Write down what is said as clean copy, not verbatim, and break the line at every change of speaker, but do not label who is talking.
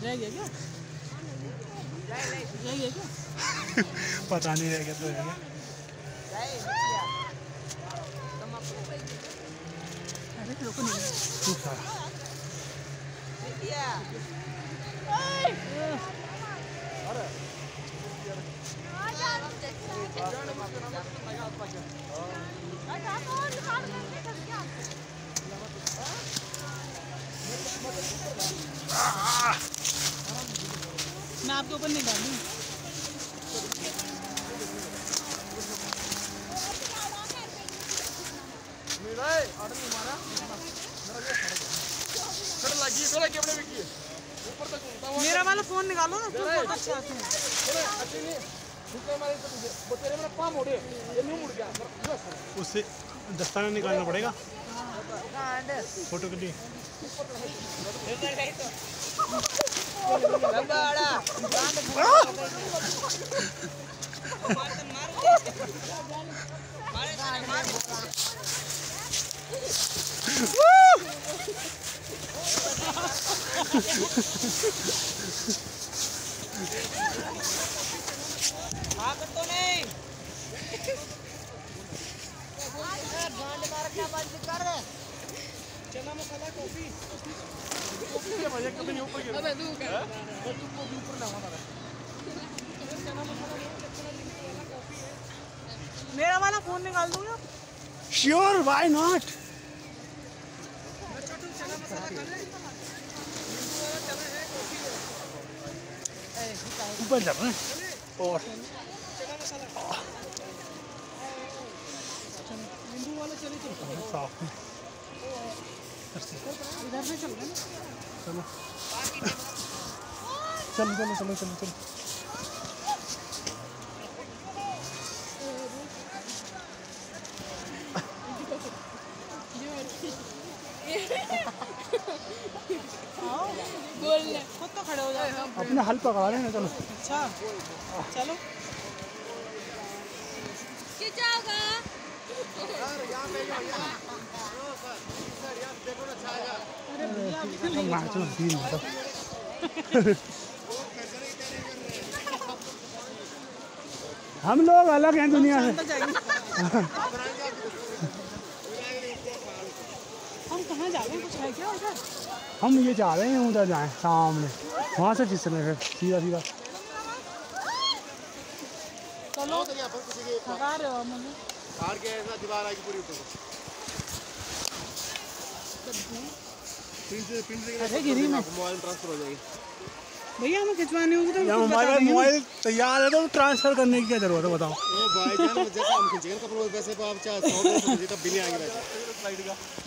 रह गया क्या? रह गया क्या?
पता नहीं रह गया तो रह गया।
अरे रुको नहीं
खूब सारा
मैं आपके ऊपर नहीं डालूं। मेरा वाला फोन निकालो ना, फोटो अच्छे आते हैं।
उससे दस्ताना निकालना पड़ेगा फोटो के लिए।
चना मसाला कॉफी मेरा वाला फोन निकाल दूंगा।
Sure why not. ऊपर जा रहे हैं और
नींबू वाला चले
साफ
इधर से चल रहे
चलो चलो चलो चलो चलो चलो
बोल खुद तो खड़े हो जाए।
अपने हल पकड़ा रहे हैं। चलो
अच्छा चलो
हम लोग अलग हैं दुनिया से।
हम कहाँ जा रहे हैं? कुछ है क्या उधर?
हम ये जा रहे हैं उधर जाएं सामने, वहाँ से फिसलने फिर सीधा सीधा।
चलो थका रहे हो मुझे।
दीवार आएगी पूरी ऊपर।
अरे गिरी में
मोबाइल ट्रांसफर हो जाएगी।
भैया हमें खिंचवानी होगी तो
हमारे पास मोबाइल तैयार है तो ट्रांसफर करने की क्या जरूरत है बताओ।
भाई जान जैसे हम खींचेंगे कपड़ों वैसे आप चाहे 100 तब बिल आएंगे वैसे।